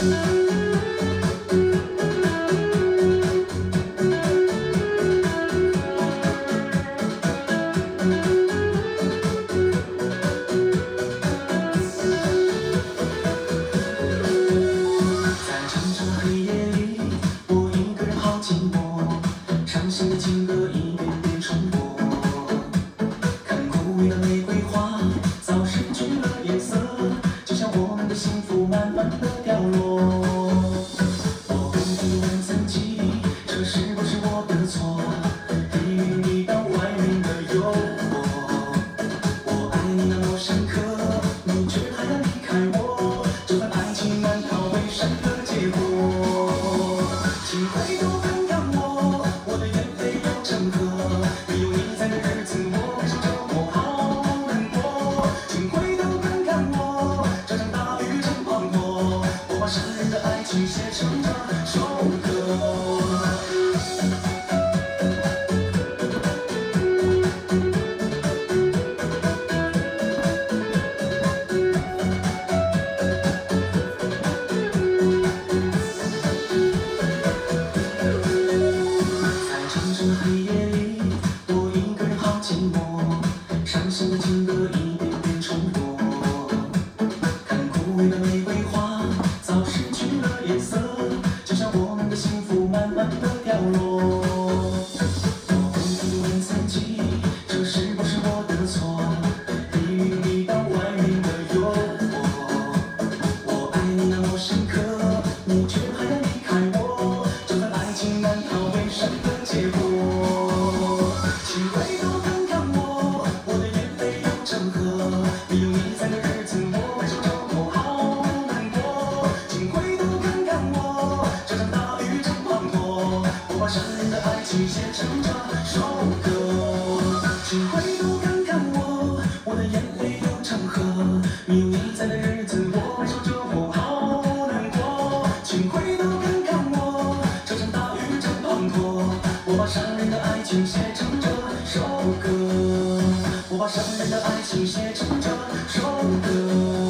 伤心的情歌一遍遍重播，看枯萎的玫瑰花早失去了颜色，就像我们的幸福慢慢的掉落。我不必问自己，这是不是我的错？地狱里当外面的诱惑，我爱你那么深刻，你却还要离开我，这份爱情难逃悲伤的结果。请回头看看我，我的眼泪又成河，没有你在的日子，我感受着我好难过。请回头看看我，这场大雨正滂沱，我把伤人的爱情写成这首歌。伤心的情歌一遍遍重播，看枯萎的玫瑰花早失去了颜色，就像我们的幸福慢慢的掉落。我不必问自己，这是不是我的错？地狱里当外面的诱惑，我爱你那么深刻，你却还要离开我，这份爱情难逃悲伤的结果。请回头看看我，我的眼泪又成河，没有你在的日子，我感受着我好难过。请回头看看我，这场大雨正滂沱，我把伤人的爱情写成这首歌。请回头看看我，我的眼泪又成河，没有你在的日子，我感受着我好难过。请回头看看我，这场大雨正滂沱，我把伤人的爱情写成这首歌，我把伤人的爱情写成这首歌。